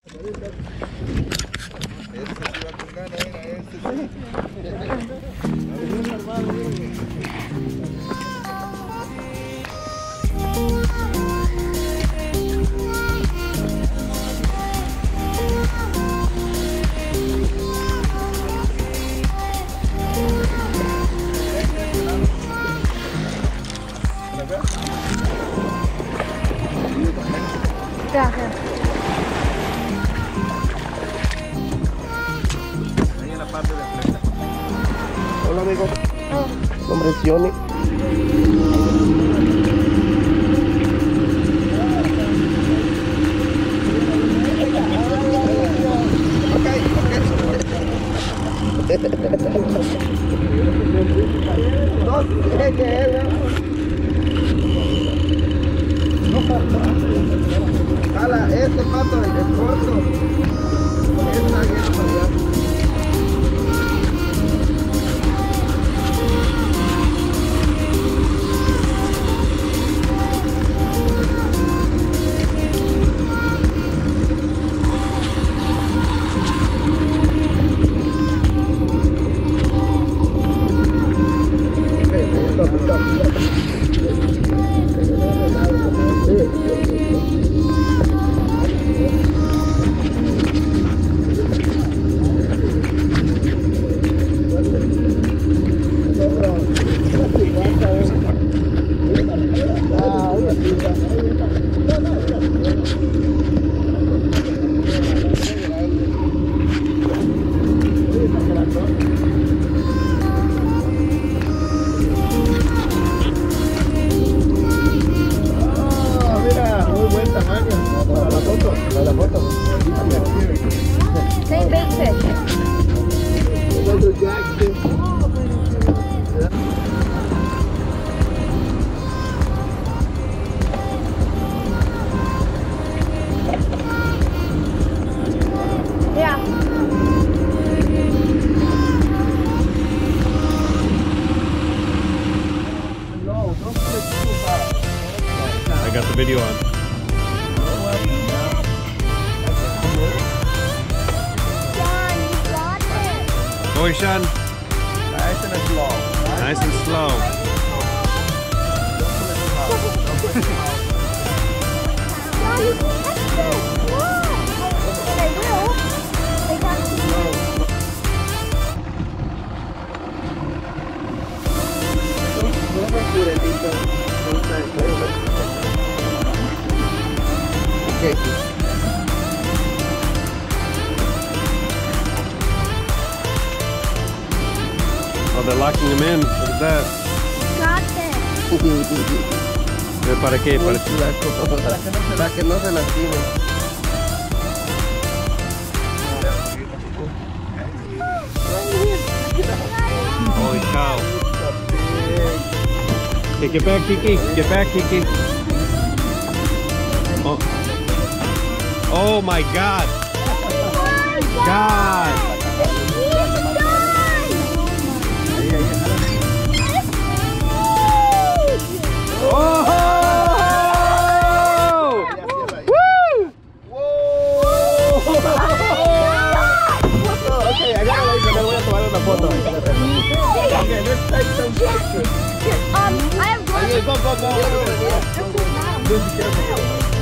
Este sí va con ganas, venga, este sí. Gracias. Ahí en la parte de enfrente. Hola amigo. Nombre es Johnny. No sé qué es, jala, este pato es corto. Esta llena para allá. I got the video on. Go away, Sean. Nice and slow. Nice and slow. Okay. Oh, they're locking him in. Look at that. ¿Para qué? Para que no se lastime. Holy cow. Hey, get back, Kiki. Get back, Kiki. Oh, oh my God. God. Oh! Woo! Okay, I gotta wait, le voy a tomar una foto. Okay, let's take some pictures. I have one. Go. Be careful.